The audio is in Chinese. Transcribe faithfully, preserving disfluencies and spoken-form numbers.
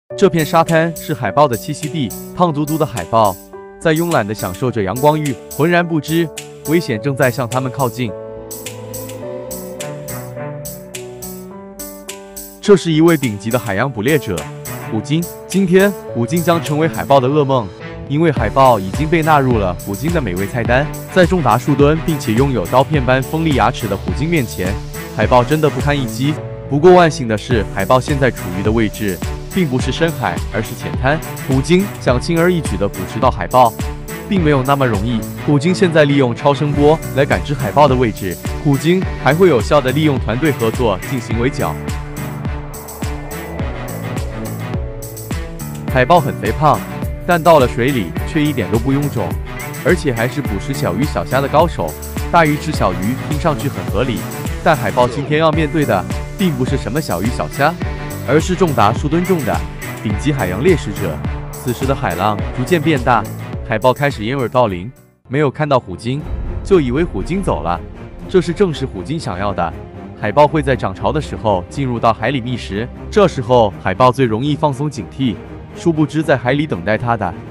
这片沙滩是海豹的栖息地，胖嘟嘟的海豹在慵懒地享受着阳光浴，浑然不知危险正在向它们靠近。这是一位顶级的海洋捕猎者，虎鲸。今天，虎鲸将成为海豹的噩梦，因为海豹已经被纳入了虎鲸的美味菜单。在重达数吨并且拥有刀片般锋利牙齿的虎鲸面前，海豹真的不堪一击。不过万幸的是，海豹现在处于的位置并不是深海，而是浅滩。虎鲸想轻而易举地捕食到海豹，并没有那么容易。虎鲸现在利用超声波来感知海豹的位置，虎鲸还会有效地利用团队合作进行围剿。海豹很肥胖，但到了水里却一点都不臃肿，而且还是捕食小鱼小虾的高手。大鱼吃小鱼听上去很合理，但海豹今天要面对的并不是什么小鱼小虾，而是重达数吨重的顶级海洋猎食者。此时的海浪逐渐变大，海豹开始掩耳盗铃，没有看到虎鲸，就以为虎鲸走了。这是正是虎鲸想要的。海豹会在涨潮的时候进入到海里觅食，这时候海豹最容易放松警惕。殊不知，在海里等待它的